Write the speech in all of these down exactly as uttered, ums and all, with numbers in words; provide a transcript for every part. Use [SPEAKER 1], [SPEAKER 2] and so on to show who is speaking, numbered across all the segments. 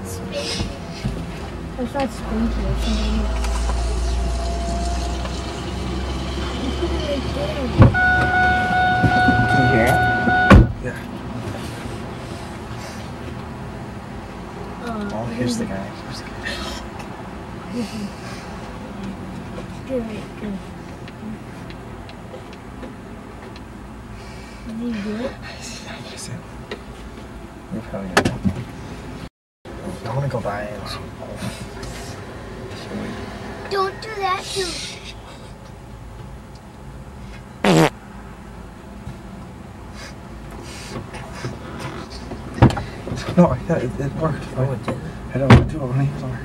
[SPEAKER 1] It's Spanky. It's not Spanky, it's something else.
[SPEAKER 2] Can you hear it? Yeah.
[SPEAKER 1] Uh,
[SPEAKER 2] oh, here's the guy. Here's the guy.
[SPEAKER 1] Good, good. Did you do it?
[SPEAKER 2] You're probably gonna do it. I want to go by it.
[SPEAKER 1] Don't do that too.
[SPEAKER 2] No, I thought it, it worked.
[SPEAKER 3] Oh, it did.
[SPEAKER 2] I don't want to do it when he's on.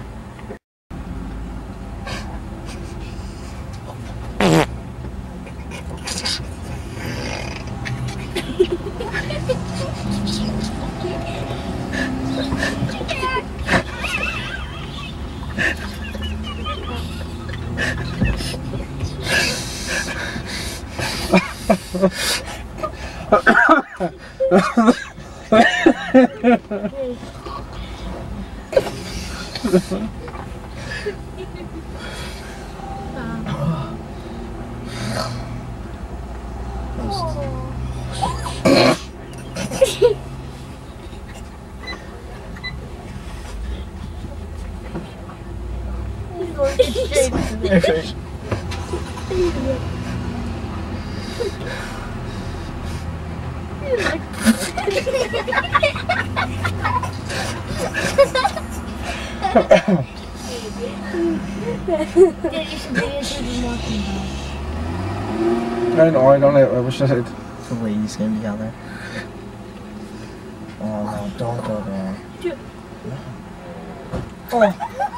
[SPEAKER 2] I know, I don't know, I wish I had.
[SPEAKER 3] The lady's gonna be out there. Oh no, don't go there. No. Oh!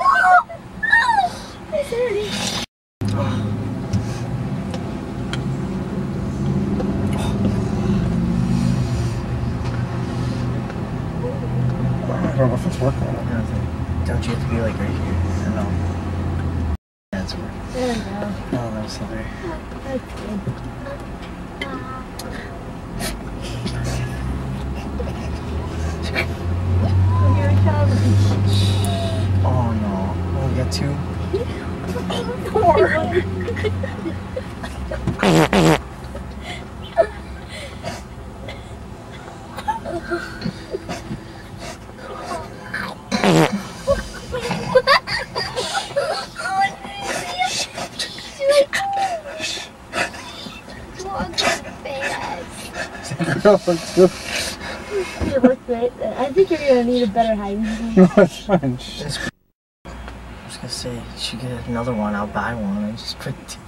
[SPEAKER 2] I don't know if it's working or not.
[SPEAKER 3] Don't you have to be like right here? I know. That's where.
[SPEAKER 1] There we go.
[SPEAKER 3] Oh, that was silly.
[SPEAKER 1] That's good.
[SPEAKER 3] Oh no. Oh, we got two.
[SPEAKER 1] Four. You look great. I think you're gonna need a better hiding spot.
[SPEAKER 2] No, it's fine.
[SPEAKER 3] It's I was gonna say, you should get another one, I'll buy one and just put two.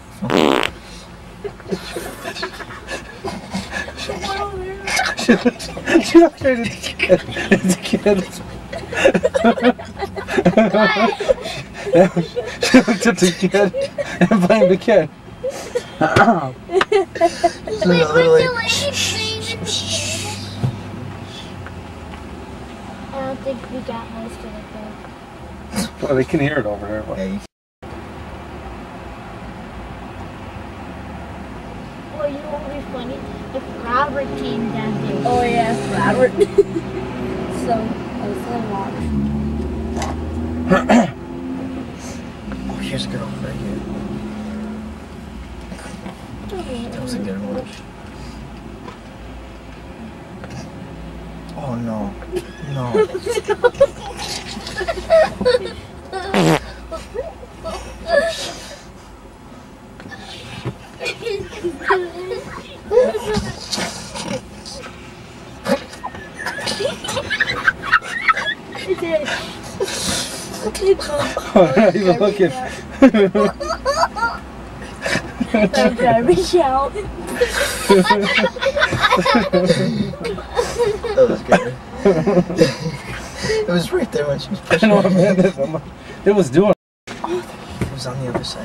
[SPEAKER 2] She's not trying to get it's a kid. She looked at the kid and blamed the kid.
[SPEAKER 3] So literally,
[SPEAKER 1] I don't think we got most of it though.
[SPEAKER 2] Well, they can hear it over there. But.
[SPEAKER 3] yeah, you
[SPEAKER 1] Well, you know what would be funny? If Robert came down here.
[SPEAKER 4] Oh yeah, Robert. so, oh, so long.
[SPEAKER 3] oh, here's a girl right here. That was a good one. Oh no. No.
[SPEAKER 2] Oh, not even looking.
[SPEAKER 1] Don't garbage out.
[SPEAKER 3] That was good. It was right there when she was
[SPEAKER 2] I
[SPEAKER 3] pushing
[SPEAKER 2] know
[SPEAKER 3] it.
[SPEAKER 2] what man is. I'm like, it was doing.
[SPEAKER 3] It was on the other side.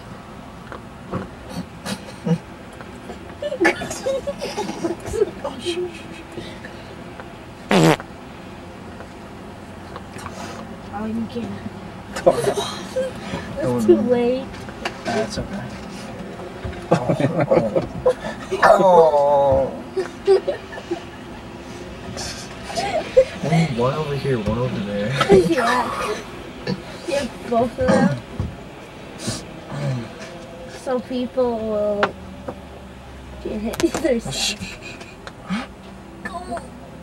[SPEAKER 1] Oh, you can't.
[SPEAKER 3] It's
[SPEAKER 1] Too late.
[SPEAKER 3] That's okay. Oh. oh.
[SPEAKER 2] One over here, one over there.
[SPEAKER 1] Yeah. You have both of them. So people will get hit either side. Go.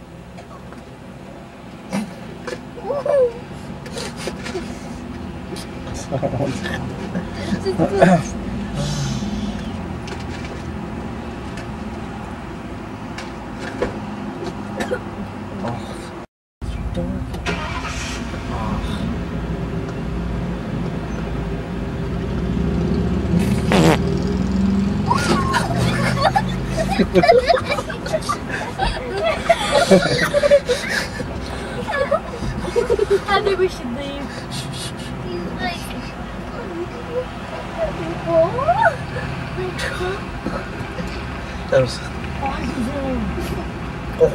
[SPEAKER 1] I think we should leave. He's like, oh,
[SPEAKER 2] That was. Oh.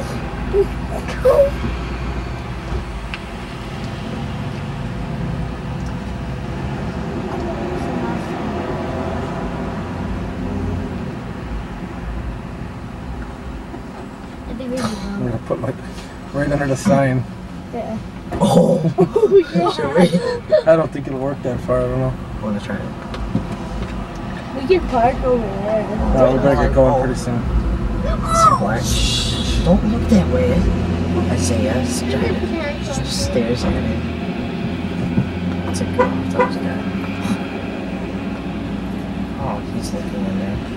[SPEAKER 1] I think we should
[SPEAKER 5] I'm
[SPEAKER 1] go.
[SPEAKER 5] gonna put my right under the sign.
[SPEAKER 1] Yeah.
[SPEAKER 2] Oh.
[SPEAKER 1] Oh, yeah.
[SPEAKER 5] I don't think it'll work that far. I don't know.
[SPEAKER 2] I want to try it.
[SPEAKER 1] We can park over there.
[SPEAKER 5] No, we better get going pretty soon.
[SPEAKER 2] It's black. Shh. Don't look that way. I say yes. Just stares at it. It's a girl. That was a guy. Oh, he's looking in there.